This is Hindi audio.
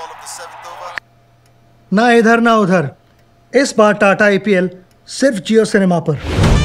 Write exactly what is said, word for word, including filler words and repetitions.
ना इधर ना उधर, इस बार टाटा आईपीएल सिर्फ जियो सिनेमा पर।